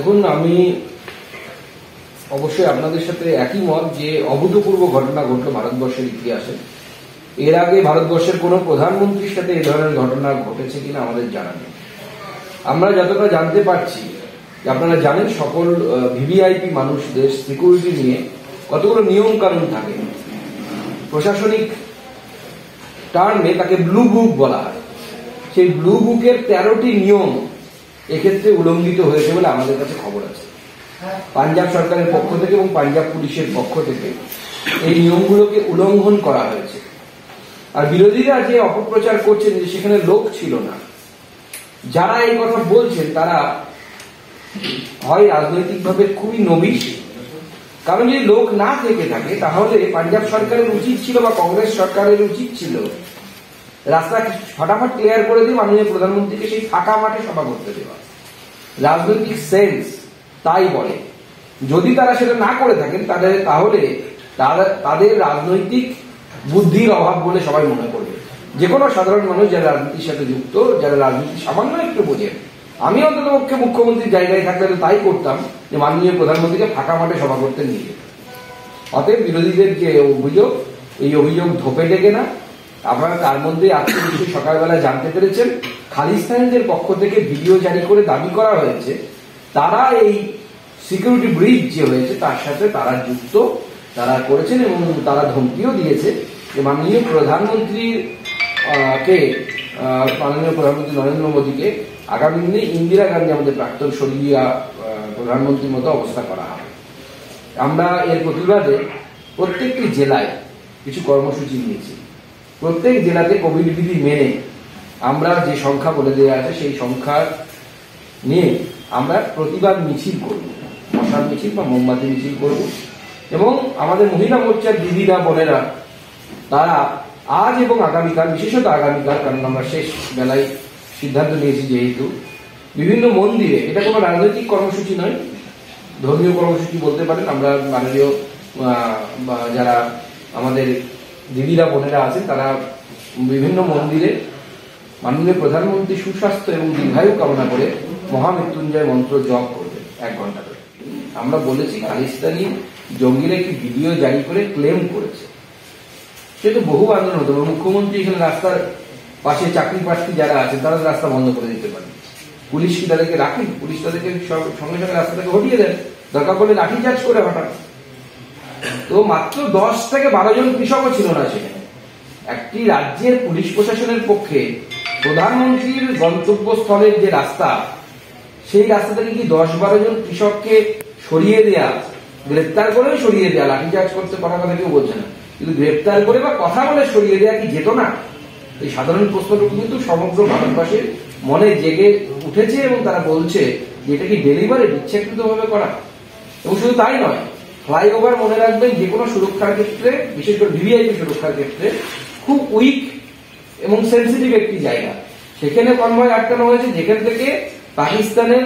দেখুন, আমি অবশ্যই আপনাদের সাথে একই মত যে অভূতপূর্ব ঘটনা ঘটল ভারতবর্ষের ইতিহাসে। এর আগে ভারতবর্ষের কোনো প্রধানমন্ত্রীর সাথে এই ধরনের ঘটনা ঘটেছে কিনা আমাদের জানা নেই। আমরা যতটা জানতে পারছি, আপনারা জানেন সকল ভিভিআইপি মানুষদের সিকিউরিটি নিয়ে কতগুলো নিয়ম কানুন থাকে। প্রশাসনিক টার্মে তাকে ব্লু বুক বলা হয়। সেই ব্লু বুকের 13টি নিয়ম এক্ষেত্রে উল্লঙ্ঘিত হয়েছে বলে আমাদের কাছে খবর আছে। পাঞ্জাব সরকারের পক্ষ থেকে এবং পাঞ্জাব পুলিশের পক্ষ থেকে এই নিয়মগুলোকে উল্লঙ্ঘন করা হয়েছে। আর বিরোধীরা যে অপপ্রচার করছেন যে সেখানে লোক ছিল না, যারা এই কথা বলছেন তারা হয় রাজনৈতিকভাবে খুবই নবীশ, কারণ যদি লোক না থেকে থাকে তাহলে পাঞ্জাব সরকারের উচিত ছিল বা কংগ্রেস সরকারের উচিত ছিল রাস্তা ফটাফট ক্লিয়ার করে দিয়ে মাননীয় প্রধানমন্ত্রীকে সেই ফাঁকা মাঠে সভা করতে দেওয়া। রাজনৈতিক সেন্স তাই বলে। যদি তারা সেটা না করে থাকেন তাহলে তাদের রাজনৈতিক বুদ্ধির অভাব বলে সবাই মনে করবে। যে কোনো সাধারণ মানুষ যারা রাজনীতির সাথে যুক্ত, যারা রাজনীতি সামান্য একটু বোঝেন, আমি অন্তত পক্ষে মুখ্যমন্ত্রীর জায়গায় থাকলে তাই করতাম যে মাননীয় প্রধানমন্ত্রীকে ফাঁকা মাঠে সভা করতে নিয়ে যেত। অতএব বিরোধীদের যে অভিযোগ, এই অভিযোগ ধোপে ডেকে না। আপনারা তার মধ্যে আজকে নিশ্চয়ই সকালবেলা জানতে পেরেছেন খালিস্তানিদের পক্ষ থেকে ভিডিও জারি করে দাবি করা হয়েছে তারা এই সিকিউরিটি ব্রিজ যে হয়েছে তার সাথে তারা যুক্ত, তারা করেছেন এবং তারা ধমকিও দিয়েছে যে মাননীয় প্রধানমন্ত্রী নরেন্দ্র মোদীকে আগামী দিনে ইন্দিরা গান্ধী আমাদের প্রাক্তন স্বর্গীয় প্রধানমন্ত্রীর মতো অবস্থা করা হবে। আমরা এর প্রতিবাদে প্রত্যেকটি জেলায় কিছু কর্মসূচি নিয়েছি। প্রত্যেক জেলাতে কোভিড বিধি মেনে আমরা যে সংখ্যা বলে দেওয়া আছে সেই সংখ্যা নিয়ে আমরা প্রতিবাদ মিছিল করব, মশাল মিছিল বা মোমবাতি মিছিল করব। এবং আমাদের মহিলা মোর্চার দিদিরা বোনেরা তারা আজ এবং আগামীকাল, বিশেষত আগামীকাল, কারণ আমরা শেষ বেলায় সিদ্ধান্ত নিয়েছি যেহেতু বিভিন্ন মন্দিরে, এটা কোনো রাজনৈতিক কর্মসূচি নয়, ধর্মীয় কর্মসূচি বলতে পারেন, আমরা মাননীয় যারা আমাদের দিদিরা বোনেরা আছেন তারা বিভিন্ন মন্দিরে মাননীয় প্রধানমন্ত্রী সুস্বাস্থ্য এবং দীর্ঘায়ু কামনা করে মহামৃত্যুঞ্জয় মন্ত্র জপ করবে 1 ঘন্টা ধরে। আমরা বলেছি খালিস্তানি জঙ্গিরা একটি ভিডিও জারি করে ক্লেম করেছে, সেটা বহু আন্দোলন হতো। মুখ্যমন্ত্রী এখানে রাস্তার পাশে চাকরি প্রার্থী যারা আছেন তারা রাস্তা বন্ধ করে দিতে পারেন। পুলিশ কি তাদেরকে রাখেন? পুলিশ তাদেরকে সঙ্গে সঙ্গে রাস্তা থেকে হটিয়ে দেন, দরকার পড়লে লাঠিচার্জ করে হঠাৎ। তো মাত্র 10 থেকে 12 জন কৃষকও ছিল না সেখানে। একটি রাজ্যের পুলিশ প্রশাসনের পক্ষে প্রধানমন্ত্রীর গন্তব্যস্থলের যে রাস্তা, সেই রাস্তা থেকে কি 10-12 জন কৃষককে সরিয়ে দেয়া, গ্রেপ্তার করেও সরিয়ে দেয়া, লাঠিচার্জ করতে পারার কথা কেউ বলছে না, কিন্তু গ্রেপ্তার করে বা কথা বলে সরিয়ে দেয়া কি যেত না? এই সাধারণ প্রশ্নটুকু কিন্তু সমগ্র ভারতবাসীর মনে জেগে উঠেছে এবং তারা বলছে যে এটা কি ডেলিভারি ইচ্ছাকৃত ভাবে করা। এবং শুধু তাই নয়, ফ্লাইওভার মনে রাখবেন যে কোনো সুরক্ষার ক্ষেত্রে, বিশেষ করে ভিভিআইপি সুরক্ষার ক্ষেত্রে খুব উইক এবং সেন্সিটিভ একটি জায়গা। সেখানে কনভয় আটকানো হয়েছে যেখান থেকে পাকিস্তানের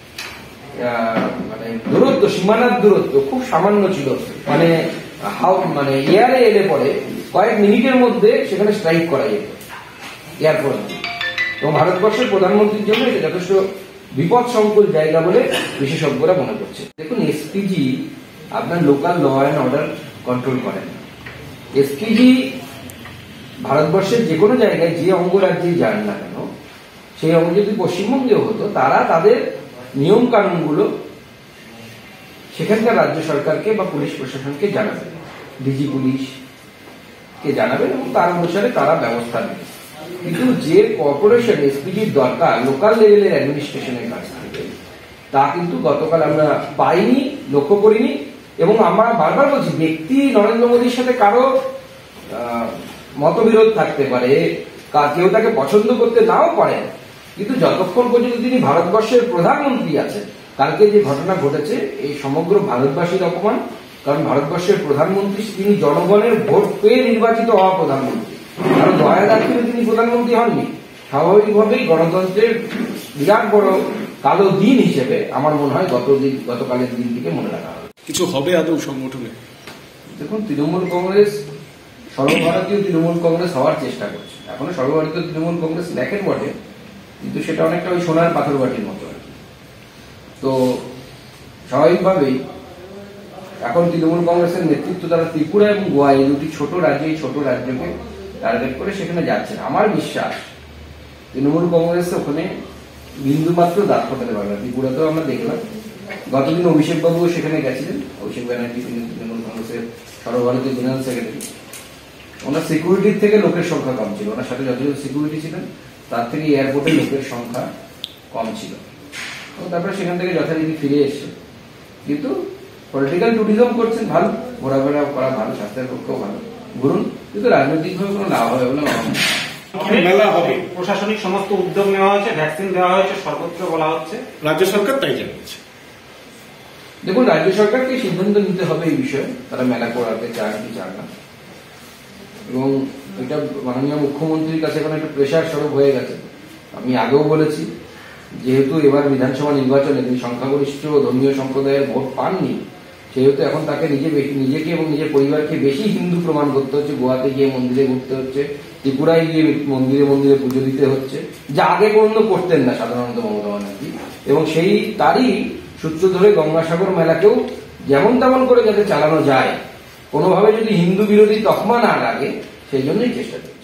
দূরত্ব, সীমানার দূরত্ব খুব সামান্য ছিল। মানে এয়ারে এলে পরে কয়েক মিনিটের মধ্যে সেখানে স্ট্রাইক করা যেত এয়ারফোর্স। এবং ভারতবর্ষের প্রধানমন্ত্রীর জন্য এটা যথেষ্ট বিপদ সংকুল জায়গা বলে বিশেষজ্ঞরা মনে করছে। দেখুন, এসপিজি আপনার local law and order control করেন। এসপিজি ভারতবর্ষের যে কোনো জায়গায় যে অঙ্গরাজ্যেই যান না কেন, সেই অঙ্গ যদি পশ্চিমবঙ্গেও হতো, তারা তাদের নিয়ম কানুনগুলো সেখানকার রাজ্য সরকারকে বা পুলিশ প্রশাসনকে জানাবেন, ডিজি পুলিশকে জানাবেন এবং তার অনুসারে তারা ব্যবস্থা নেবে। কিন্তু যে কর্পোরেশন এসপিজির দরকার লোকাল লেভেলের অ্যাডমিনিস্ট্রেশনের কাছ থেকে, তা কিন্তু গতকাল আমরা পাইনি, লক্ষ্য করিনি। এবং আমরা বারবার বলছি, ব্যক্তি নরেন্দ্র মোদীর সাথে কারো মতবিরোধ থাকতে পারে, কেউ তাকে পছন্দ করতে নাও পারেন, কিন্তু যতক্ষণ পর্যন্ত তিনি ভারতবর্ষের প্রধানমন্ত্রী আছেন, কালকে যে ঘটনা ঘটেছে এই সমগ্র ভারতবাসীর অপমান। কারণ ভারতবর্ষের প্রধানমন্ত্রী তিনি জনগণের ভোট পেয়ে নির্বাচিত হওয়া প্রধানমন্ত্রী, কারণ দয়া দাক্ষিণে তিনি প্রধানমন্ত্রী হননি। স্বাভাবিকভাবেই গণতন্ত্রের বিরাট বড় কালো দিন হিসেবে আমার মনে হয় গতকালের দিনটিকে মনে রাখা হবে। কিছু হবে আদৌ সংগঠনে? দেখুন, তৃণমূল কংগ্রেস সর্বভারতীয় তৃণমূল কংগ্রেস হওয়ার চেষ্টা করছে। এখনো সর্বভারতীয় তৃণমূল কংগ্রেস দেখেন বটে, কিন্তু সেটা অনেকটা ওই সোনার পাথর বাটির মতো। তো স্বাভাবিকভাবেই এখন তৃণমূল কংগ্রেসের নেতৃত্ব দ্বারা ত্রিপুরা এবং গোয়া এই দুটি ছোট রাজ্যকে টার্গেট করে সেখানে যাচ্ছেন। আমার বিশ্বাস তৃণমূল কংগ্রেস ওখানে বিন্দু মাত্র দাঁত ফোটাতে পারবে না। ত্রিপুরাতেও আমরা দেখলাম, গতদিন অভিষেক বাবুও সেখানে গেছিলেন। অভিষেক ব্যানার্জি তিনি তৃণমূল কংগ্রেসের সর্বভারতীয় জেনারেল সেক্রেটারি। ওনার সিকিউরিটির থেকে লোকের সংখ্যা কম ছিল, ওনার সাথে যতজন সিকিউরিটি ছিলেন তার থেকে এয়ারপোর্টে লোকের সংখ্যা কম ছিল। তারপরে সেখান থেকে যথারীতি ফিরে এসছে। কিন্তু পলিটিক্যাল ট্যুরিজম করছেন, ভালো, ঘোরাফেরা করা ভালো, স্বাস্থ্যের পক্ষেও ভালো, ঘুরুন, কিন্তু রাজনৈতিকভাবে কোনো লাভ হবে বলে আমার মনে হয়। মেলা হবে, প্রশাসনিক সমস্ত উদ্যোগ নেওয়া হয়েছে, ভ্যাকসিন দেওয়া হয়েছে, সর্বত্র বলা হচ্ছে, রাজ্য সরকার তাই জানিয়েছে। দেখুন, রাজ্য সরকারকে সিদ্ধান্ত নিতে হবে এই বিষয়ে, তারা মেলা করাতে চায় কি চায় না। এবং এটা মাননীয় মুখ্যমন্ত্রীর কাছে এখন একটা প্রেশার স্বরূপ হয়ে গেছে। আমি আগেও বলেছি, যেহেতু এবার বিধানসভা নির্বাচনে তিনি সংখ্যাগরিষ্ঠ ধর্মীয় সম্প্রদায়ের ভোট পাননি, সেহেতু এখন তাকে নিজেকে এবং নিজের পরিবারকে বেশি হিন্দু প্রমাণ করতে হচ্ছে। গোয়াতে গিয়ে মন্দিরে ঘুরতে হচ্ছে, ত্রিপুরায় গিয়ে মন্দিরে পুজো দিতে হচ্ছে, যা আগে কোনো করতেন না সাধারণত মমতা ব্যানার্জি। এবং তারই সূত্র ধরে গঙ্গাসাগর মেলাকেও যেমন তেমন করে যাতে চালানো যায়, কোনোভাবে যদি হিন্দু বিরোধী তকমা না লাগে, সেই জন্যই চেষ্টা করছে।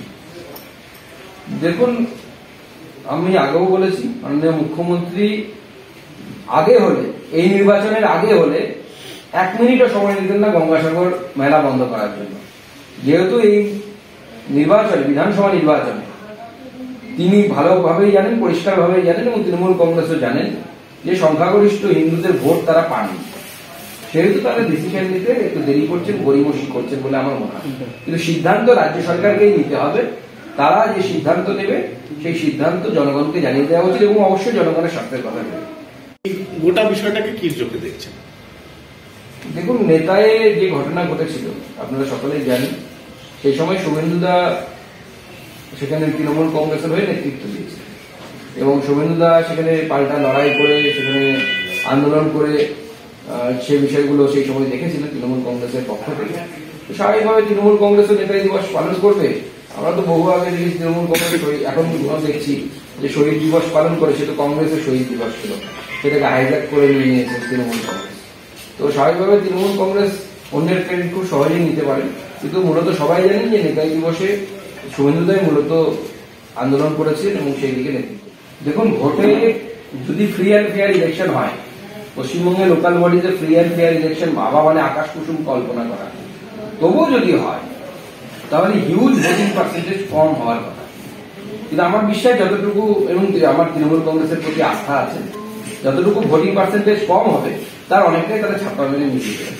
দেখুন, আমি আগেও বলেছি, মাননীয় মুখ্যমন্ত্রী আগে হলে, এই নির্বাচনের আগে হলে 1 মিনিটও সময় নিতেন না গঙ্গাসাগর মেলা বন্ধ করার জন্য। যেহেতু এই নির্বাচনে, বিধানসভা নির্বাচনে তিনি ভালোভাবেই জানেন, পরিষ্কারভাবেই জানেন এবং তৃণমূল কংগ্রেসও জানেন যে সংখ্যাগরিষ্ঠ হিন্দুদের ভোট তারা পাননি, সেহেতু তারা ডিসিশন নিতে একটু দেরি করছেন, গড়িমসি করছেন বলে আমার মনে হয়। কিন্তু সিদ্ধান্ত রাজ্য সরকারকেই নিতে হবে। তারা যে সিদ্ধান্ত নেবে সেই সিদ্ধান্ত জনগণকে জানিয়ে দেওয়া উচিত এবং অবশ্যই জনগণের স্বার্থের কথা ভেবে। গোটা বিষয়টাকে কি চোখে দেখছেন? দেখুন, নেতায় যে ঘটনা ঘটেছিল আপনারা সকলেই জানেন। সেই সময় শুভেন্দুদা সেখানে তৃণমূল কংগ্রেসের হয়ে নেতৃত্ব দিয়েছে এবং শুভেন্দুদা সেখানে পাল্টা লড়াই করে, সেখানে আন্দোলন করে সে বিষয়গুলো সেই সময় দেখেছিলেন তৃণমূল কংগ্রেসের পক্ষ থেকে। স্বাভাবিকভাবে তৃণমূল কংগ্রেসের নেতাজি দিবস পালন করবে। আমরা তো বহু আগে দেখেছি তৃণমূল কংগ্রেস, এখন দেখছি যে শহীদ দিবস পালন করে, সে তো কংগ্রেসের শহীদ দিবস ছিল, সেটাকে হাইজ্যাক করে নিয়ে নিয়েছে তৃণমূল কংগ্রেস। তো স্বাভাবিকভাবে তৃণমূল কংগ্রেস অন্যের ক্রেডিট খুব সহজেই নিতে পারে। কিন্তু মূলত সবাই জানেন যে নেতাজি দিবসে শুভেন্দুদাই মূলত আন্দোলন করেছিলেন এবং সেই দিকে নেতৃত্ব। দেখুন, ভোটে যদি ফ্রি অ্যান্ড ফেয়ার ইলেকশন হয়, পশ্চিমবঙ্গের লোকাল বডিতে ফ্রি অ্যান্ড ফেয়ার ইলেকশন ভাবা মানে আকাশ কুসুম কল্পনা করা, তবুও যদি হয় তাহলে হিউজ ভোটিং পার্সেন্টেজ কম হওয়ার কথা। কিন্তু আমার বিশ্বাস যতটুকু, এবং আমার তৃণমূল কংগ্রেসের প্রতি আস্থা আছে, যতটুকু ভোটিং পার্সেন্টেজ কম হবে তার অনেকটাই তারা ছাপ্পা মেনে মিশিয়ে দেবে।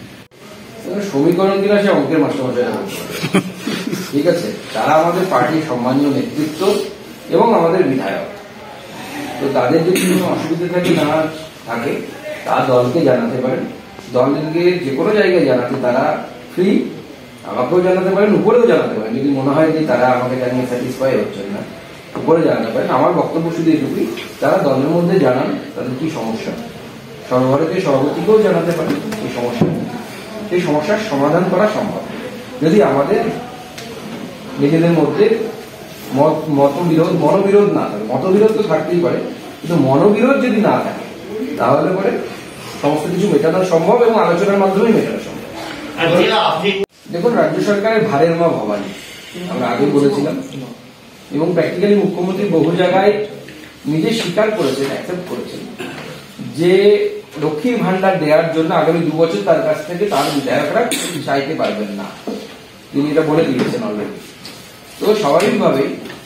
সমীকরণ কিনা সে অঙ্কের মাস্টারমশাইরা বলতে পারে, ঠিক আছে? তারা আমাদের পার্টির সম্মানীয় নেতৃত্ব এবং আমাদের বিধায়ক। তো তাদের যদি কোনো অসুবিধা থাকে না থাকে, তা দলকে জানাতে পারেন। দলকে যে কোনো জায়গায় জানাতে তারা ফ্রি, আমাকেও জানাতে পারেন, উপরেও জানাতে পারেন। যদি মনে হয় যে তারা আমাকে জানিয়ে স্যাটিসফাই হচ্ছেন না, উপরে জানাতে পারেন। আমার বক্তব্য শুধু এটুকুই, তারা দলের মধ্যে জানান তাদের কি সমস্যা, সর্বভারতীয় সভাপতিকেও জানাতে পারেন এই সমস্যা, সেই সমস্যার সমাধান করা সম্ভব। যদি আমাদের নিজেদের মধ্যে মনোবিরোধ না থাকে, মতবিরোধ তো থাকতেই পারে, কিন্তু মনোবিরোধ যদি না থাকে তাহলে পরে সমস্ত কিছু মেটানো সম্ভব এবং আলোচনার মাধ্যমে মেটানো সম্ভব। দেখুন, রাজ্য সরকারের ভারের মা ভবানী, আমরা আগে বলেছিলাম, এবং প্র্যাকটিক্যালি মুখ্যমন্ত্রী বহু জায়গায় নিজে স্বীকার করেছেন, অ্যাকসেপ্ট করেছেন যে লক্ষ্মীর ভান্ডার দেওয়ার জন্য আগামী 2 বছর তার কাছ থেকে তার বিধায়করা চাইতে পারবেন না, তিনি এটা বলে দিয়েছেন অলরেডি। তো স্বাভাবিকভাবেই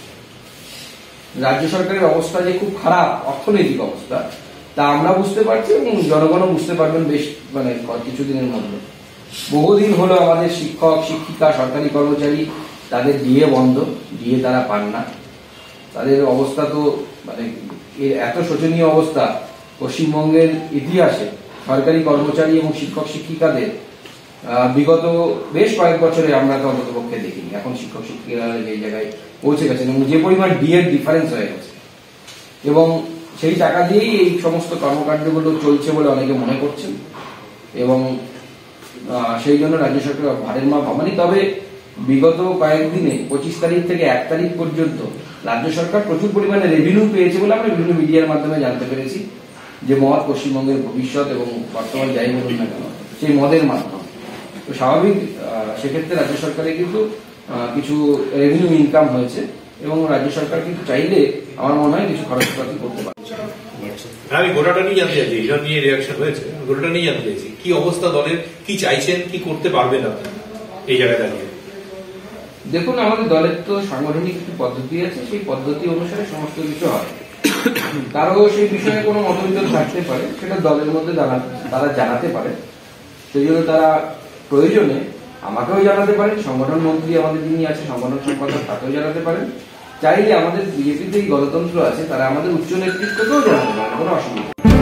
রাজ্য সরকারের অবস্থা যে খুব খারাপ অর্থনৈতিক অবস্থা, তা আমরা বুঝতে পারছি এবং জনগণও বুঝতে পারবেন বেশ কিছুদিনের মধ্যে। বহুদিন হলো আমাদের শিক্ষক, শিক্ষিকা, সরকারি কর্মচারী তাদের ডিএ বন্ধ, ডিএ তারা পান না। তাদের অবস্থা তো এত শোচনীয় অবস্থা পশ্চিমবঙ্গের ইতিহাসে সরকারি কর্মচারী এবং শিক্ষক শিক্ষিকাদের বিগত বেশ কয়েক বছরে আমরা তো অন্ততপক্ষে দেখিনি। এখন শিক্ষক শিক্ষিকারা যে জায়গায় পৌঁছে গেছেন এবং যে পরিমাণ ডিএর ডিফারেন্স হয়ে গেছে, এবং সেই টাকা দিয়েই এই সমস্ত কর্মকাণ্ডগুলো চলছে বলে অনেকে মনে করছেন, এবং সেই জন্য রাজ্য সরকার ভারের মা ভবানী। তবে বিগত কয়েকদিনে 25 তারিখ থেকে 1 তারিখ পর্যন্ত রাজ্য সরকার প্রচুর পরিমাণে রেভিনিউ পেয়েছে বলে আমরা বিভিন্ন মিডিয়ার মাধ্যমে জানতে পেরেছি। যে মদ পশ্চিমবঙ্গের ভবিষ্যৎ এবং বর্তমান যাই বলুন না কেন সেই মদের মাধ্যম। তো স্বাভাবিক সেক্ষেত্রে রাজ্য সরকারে কিন্তু কিছু রেভিনিউ ইনকাম হয়েছে এবং রাজ্য সরকার কিন্তু চাইলে আমার মনে হয় কিছু খরচপাতি করতে পারে। আমি গোটাটা নিয়ে জানতে চাইছি, এটা নিয়ে রিয়াকশন হয়েছে, গোটাটা নিয়ে জানতে চাইছি কি অবস্থা দলের, কি চাইছেন, কি করতে পারবেন আপনি এই জায়গায় দাঁড়িয়ে? দেখুন, আমাদের দলের তো সাংগঠনিক একটি পদ্ধতি আছে, সেই পদ্ধতি অনুসারে সমস্ত কিছু হয়। কারো সেই বিষয়ে কোনো মতবিরোধ থাকতে পারে, সেটা দলের মধ্যে তারা জানাতে পারে। সেই জন্য তারা প্রয়োজনে আমাকেও জানাতে পারেন, সংগঠন মন্ত্রী আমাদের যিনি আছে সংগঠন সম্পাদক তাকেও জানাতে পারেন, চাইলে আমাদের বিজেপিতে এই গণতন্ত্র আছে, তারা আমাদের উচ্চ নেতৃত্বকেও জানাতে পারেন, কোনো অসুবিধা নেই।